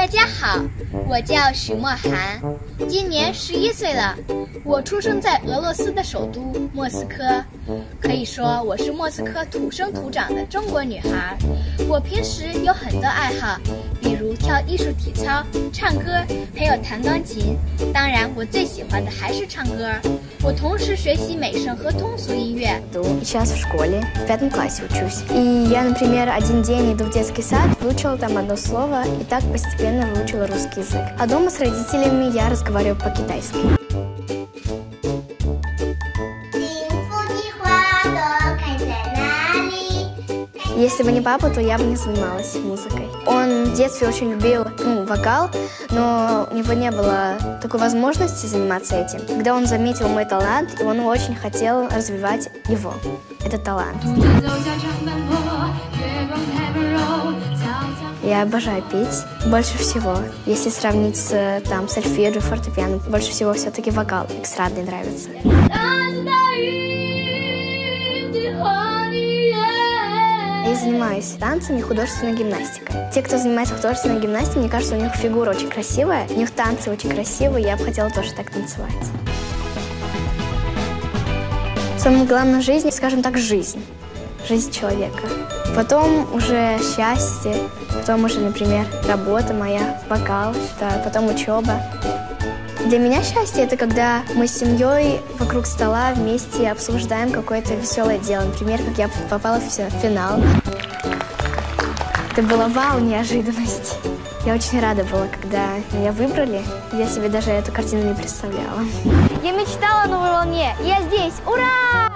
大家好，我叫许墨涵，今年11岁了。我出生在俄罗斯的首都莫斯科，可以说我是莫斯科土生土长的中国女孩。我平时有很多爱好，比如跳艺术体操、唱歌，还有弹钢琴。当然，我最喜欢的还是唱歌。我同时学习美声和通俗音乐。 Сейчас в школе, в 5 классе учусь. И я, например, один день иду в детский сад, выучила там одно слово, и так постепенно выучила русский язык. А дома с родителями я разговариваю по-китайски. Если бы не папа, то я бы не занималась музыкой. Он в детстве очень любил вокал, но у него не было такой возможности заниматься этим. Когда он заметил мой талант, он очень хотел развивать его, этот талант. Я обожаю петь больше всего. Если сравнить с сольфеджио, фортепиано, больше всего все-таки вокал эстрадный нравится. Я занимаюсь танцами и художественной гимнастикой. Те, кто занимается художественной гимнастикой, мне кажется, у них фигура очень красивая, у них танцы очень красивые, я бы хотела тоже так танцевать. Самое главное в жизни, скажем так, жизнь человека. Потом уже счастье, потом уже, например, работа моя, вокал, потом учеба. Для меня счастье – это когда мы с семьей вокруг стола вместе обсуждаем какое-то веселое дело. Например, как я попала в финал. Это было вау, неожиданность. Я очень рада была, когда меня выбрали. Я себе даже эту картину не представляла. Я мечтала о новой волне. Я здесь. Ура!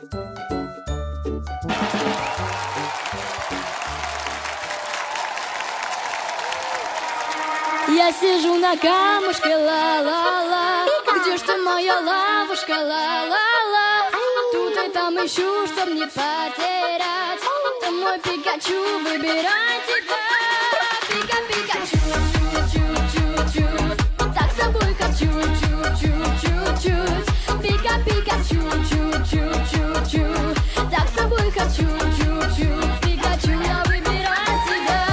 Я сижу на камушке, ла-ла-ла. Где ж ты, моя лавушка, ла-ла-ла? Тут и там ищу, чтоб не потерять. Ты мой Пикачу, выбирай тебя. Пика-пикачу, чу-чу-чу-чу. Так с тобой хочу, чу-чу-чу-чуть. Пика-пикачу, чу-чу-чу-чу. Так с тобой хочу, чу-чу. Пикачу, я выбираю тебя.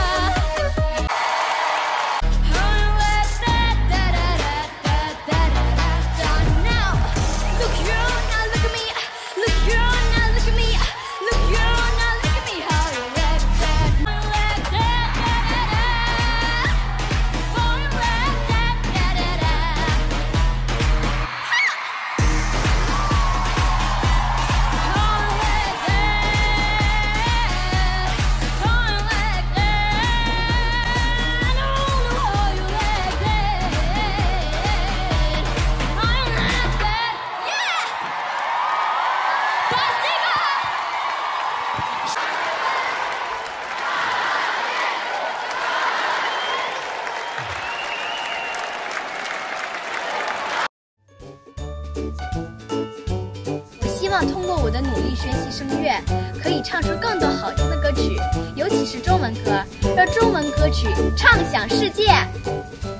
希望通过我的努力学习声乐，可以唱出更多好听的歌曲，尤其是中文歌，让中文歌曲畅响世界。